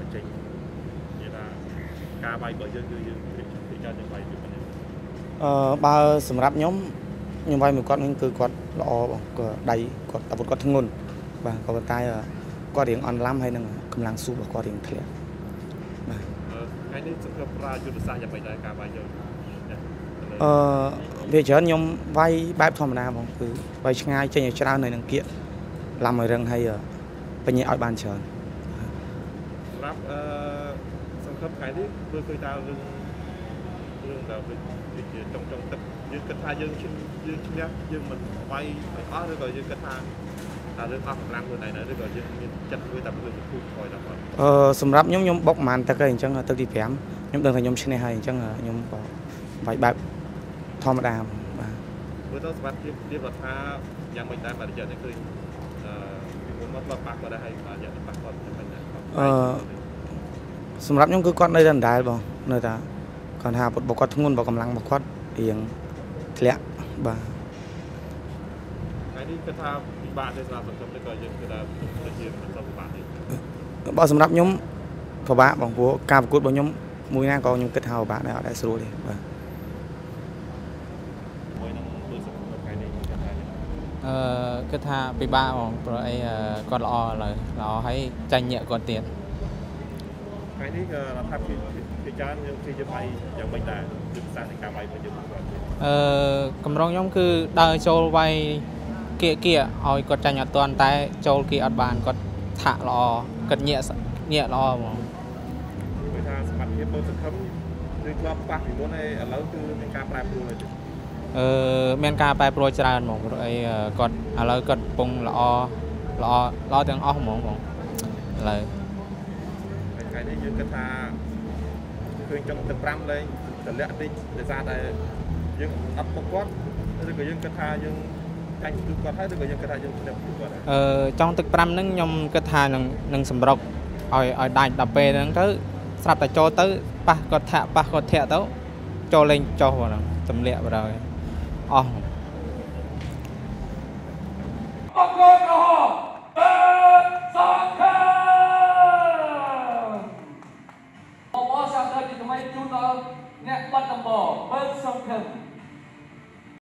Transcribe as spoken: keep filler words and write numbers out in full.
ចេញនិយាយថាការវាយបើយើងគឺយើងពីការយើងវាយពីនេះអឺបើសម្រាប់ខ្ញុំខ្ញុំវាយមួយគាត់វិញគឺគាត់ល្អបងក៏ដៃគាត់អាវុធគាត់ធ្ងន់បាទក៏ប៉ុន្តែគាត់រៀងអន់ឡាំហើយនឹងកម្លាំងស៊ូរបស់គាត់រៀងធ្លាក់បាទថ្ងៃនេះសង្ឃឹមប្រើយុទ្ធសាស្ត្រយ៉ាងម៉េចដែរការវាយយើងអឺវាច្រើនខ្ញុំវាយបែបធម្មតាបងគឺវាយឆ្ងាយចេញឲ្យច្រើននៅនឹងគៀកឡាំឲ្យរឹងហើយបញ្ញាឲ្យបានច្រើនសម្រាប់អឺសង្ឃឹមថ្ងៃនេះធ្វើឃើញថារឿងរឿងដែលវាជាចុងចុងទឹកយើងគិតថាយើងយើងឈ្នះយើងមិនវាយឲ្យអស់ឬក៏យើងគិតថាតែរឿងអស់កម្លាំងខ្លួនឯងឬក៏យើងមានចិត្តមួយតែរឿងគូថយតែប៉ុណ្ណឹងអឺសម្រាប់ខ្ញុំខ្ញុំបុកប្រហែលទឹកហើយអញ្ចឹងទឹកទីប្រាំខ្ញុំដឹងថាខ្ញុំឈ្នះហើយអញ្ចឹងខ្ញុំក៏វាយបែបធម្មតាបាទមើលទៅសម្រាប់ភាពរៀបរដ្ឋាយ៉ាងម៉េចដែរបាទរយៈនេះឃើញអឺពីមុនមកបាក់គាត់ដែរហើយបាទរយៈនេះបាក់គាត់យ៉ាងម៉េចដែរអឺសម្រាប់ខ្ញុំគឺគាត់នៅតែដដែលបងនៅតែគាត់ថាពុតបុកគាត់ធ្ងន់បើកម្លាំងរបស់គាត់រៀងធ្លាក់បាទថ្ងៃនេះគាត់ថាពិបាកទេសម្រាប់សង្គមនេះក៏យើងគឺថាទៅជាមិនសូវពិបាកទេបើសម្រាប់ខ្ញុំពិបាកបងព្រោះការប្រកួតរបស់ខ្ញុំមួយណាក៏ខ្ញុំគិតថាពិបាកដែរអត់ដែរស្រួលទេបាទមួយនឹងដូចសង្គមថ្ងៃនេះគាត់ថាអឺគិតថាពិបាកបងព្រោះអីគាត់ល្អឥឡូវល្អហើយចាញ់ញាក់គាត់ទៀតថ្ងៃនេះក៏រដ្ឋាភិបាលជាច្រើនយើងជាយើងវាយយ៉ាងម៉េចដែរយុទ្ធសាស្ត្រនៃការវាយរបស់យើងគាត់អឺកម្រងខ្ញុំគឺដើរចូលវាយគៀកគៀកឲ្យគាត់ចាញ់អត់ទាន់តែចូលគៀកអត់បានគាត់ថាក់ល្អគាត់ញាក់ញាក់ល្អហ្មងគឺថាសមត្ថភាពមើលសង្ឃឹមគឺធ្លាប់ប៉ះពីមុនហើយឥឡូវគឺមានការប្រែប្រួលហើយអឺមានការប្រែប្រួលច្រើនហ្មងព្រោះអីគាត់ឥឡូវគាត់កំពុងល្អល្អល្អទាំងអស់ហ្មងបងឥឡូវថ្ងៃនេះយើងគិតថាឃើញចង់ទឹកប្រាំលេងតម្លាក់តិចដោយសារតែយើងអត់ពុកគាត់ឬក៏យើងគិតថាយើងចាញ់គឺគាត់ហើយឬក៏យើងគិតថាយើងឈ្នះគឺគាត់អឺចង់ទឹកប្រាំហ្នឹងខ្ញុំគិតថានឹងនឹងសម្រុកឲ្យឲ្យដាច់ដល់ពេលហ្នឹងទៅស្រាប់តែចូលទៅប៉ះគាត់ធាក់ប៉ះគាត់ធាក់ទៅចូលលេងចុះហ្នឹងទម្លាក់បណ្ដោយអស់